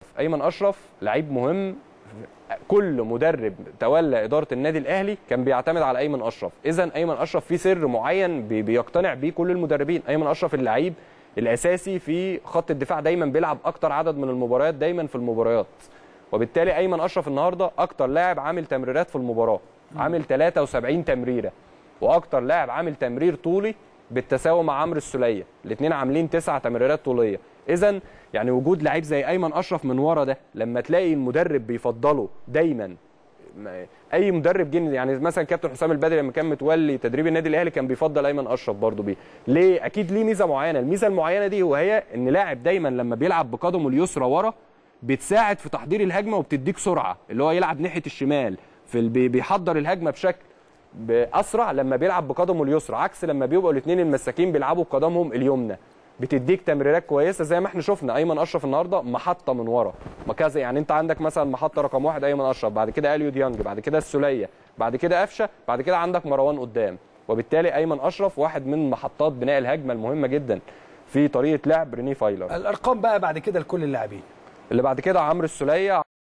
ايمن اشرف لعيب مهم. كل مدرب تولى اداره النادي الاهلي كان بيعتمد على ايمن اشرف. اذا ايمن اشرف في سر معين بيقتنع بيه كل المدربين. ايمن اشرف اللعيب الاساسي في خط الدفاع، دايما بيلعب اكتر عدد من المباريات دايما في المباريات، وبالتالي ايمن اشرف النهارده اكتر لاعب عامل تمريرات في المباراه، عامل 73 تمريره، واكتر لاعب عامل تمرير طولي بالتساوي مع عمرو السوليه، الاثنين عاملين 9 تمريرات طوليه. اذا يعني وجود لعيب زي ايمن اشرف من ورا ده، لما تلاقي المدرب بيفضله دايما، اي مدرب جه يعني مثلا كابتن حسام البدري لما كان متولي تدريب النادي الاهلي كان بيفضل ايمن اشرف برضه بيه. ليه؟ اكيد ليه ميزه معينه، الميزه المعينه دي وهي ان لاعب دايما لما بيلعب بقدمه اليسرى ورا بتساعد في تحضير الهجمه وبتديك سرعه، اللي هو يلعب ناحيه الشمال بيحضر الهجمه بشكل اسرع لما بيلعب بقدمه اليسرى، عكس لما بيبقوا الاثنين المساكين بيلعبوا بقدمهم اليمنى، بتديك تمريرات كويسه. زي ما احنا شفنا ايمن اشرف النهارده محطه من ورا كذا، يعني انت عندك مثلا محطه رقم 1 ايمن اشرف، بعد كده اليو ديانج، بعد كده السوليه، بعد كده قفشه، بعد كده عندك مروان قدام. وبالتالي ايمن اشرف واحد من محطات بناء الهجمه المهمه جدا في طريقه لعب ريني فايلر. الارقام بقى بعد كده لكل اللاعبين اللي بعد كده عمرو السوليه